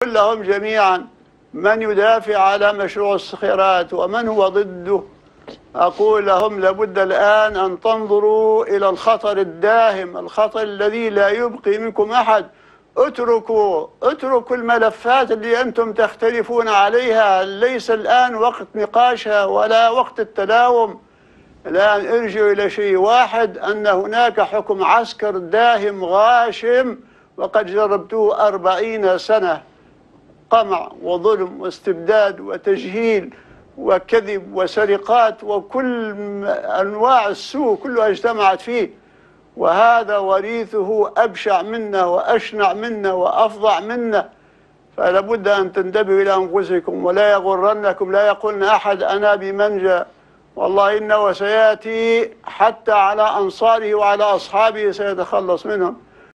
لهم جميعا من يدافع على مشروع الصخيرات ومن هو ضده، أقول لهم لابد الآن أن تنظروا إلى الخطر الداهم، الخطر الذي لا يبقي منكم أحد. اتركوا الملفات اللي أنتم تختلفون عليها، ليس الآن وقت نقاشها ولا وقت التلاوم. الآن ارجعوا إلى شيء واحد، أن هناك حكم عسكر داهم غاشم وقد جربتوه 40 سنة، قمع وظلم واستبداد وتجهيل وكذب وسرقات وكل أنواع السوء كلها اجتمعت فيه، وهذا وريثه أبشع منا وأشنع منا وأفظع منا. فلا بد أن تنتبهوا إلى أنفسكم ولا يغرنكم، لا يقولن أحد أنا بمنجى، والله إنه سيأتي حتى على أنصاره وعلى أصحابه سيتخلص منهم.